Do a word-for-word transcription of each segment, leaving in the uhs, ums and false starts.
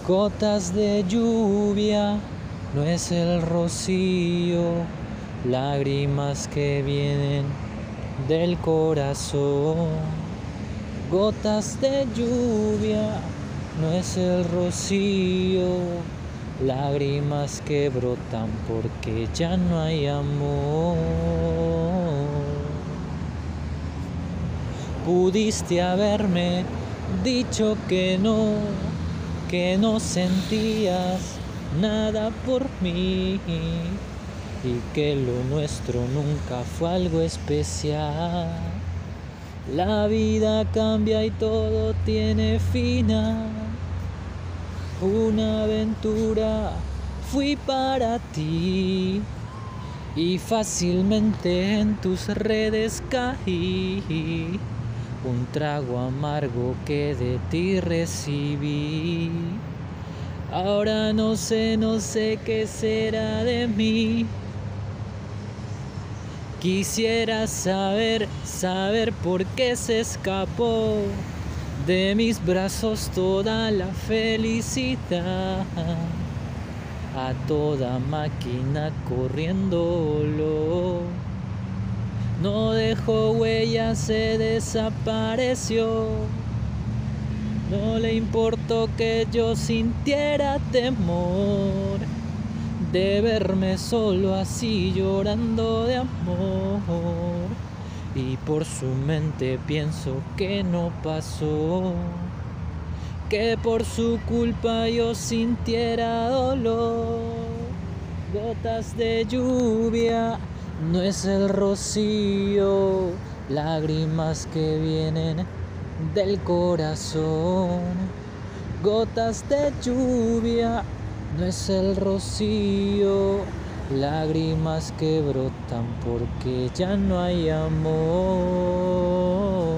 Gotas de lluvia, no es el rocío, lágrimas que vienen del corazón. Gotas de lluvia, no es el rocío, lágrimas que brotan porque ya no hay amor. Pudiste haberme dicho que no, que no sentías nada por mí y que lo nuestro nunca fue algo especial. La vida cambia y todo tiene final. Una aventura fui para ti y fácilmente en tus redes caí. Un trago amargo que de ti recibí. Ahora no sé, no sé qué será de mí. Quisiera saber, saber por qué se escapó de mis brazos toda la felicidad. A toda máquina corriéndolo. No dejó huella, se desapareció. No le importó que yo sintiera temor de verme solo así llorando de amor. Y por su mente pienso que no pasó, que por su culpa yo sintiera dolor. Gotas de lluvia, no es el rocío, lágrimas que vienen del corazón. Gotas de lluvia, no es el rocío, lágrimas que brotan porque ya no hay amor.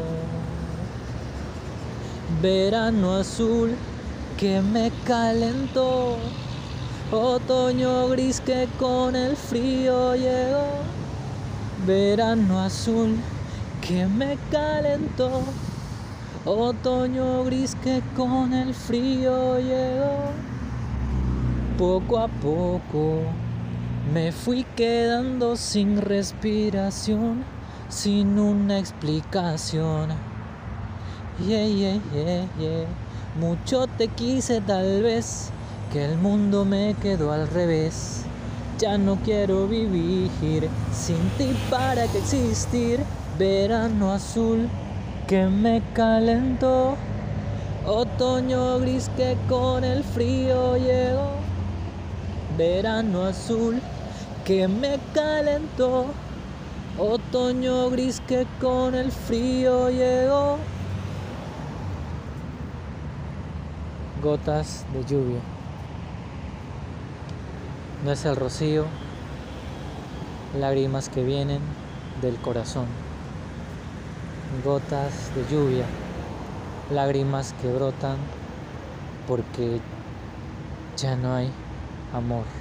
Verano azul que me calentó, otoño gris que con el frío llegó. Verano azul que me calentó, otoño gris que con el frío llegó. Poco a poco me fui quedando sin respiración, sin una explicación. Yeah, yeah, yeah, yeah. Mucho te quise tal vez, que el mundo me quedó al revés. Ya no quiero vivir sin ti, para qué existir. Verano azul que me calentó, otoño gris que con el frío llegó. Verano azul que me calentó, otoño gris que con el frío llegó. Gotas de lluvia, no es el rocío, lágrimas que vienen del corazón. Gotas de lluvia, lágrimas que brotan porque ya no hay amor.